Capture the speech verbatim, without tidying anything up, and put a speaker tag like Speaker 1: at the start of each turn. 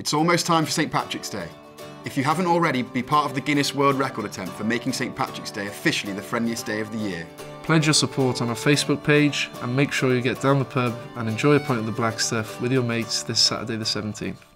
Speaker 1: It's almost time for Saint Patrick's Day. If you haven't already, be part of the Guinness World Record attempt for making Saint Patrick's Day officially the friendliest day of the year.
Speaker 2: Pledge your support on our Facebook page and make sure you get down the pub and enjoy a pint of the Black Stuff with your mates this Saturday the seventeenth.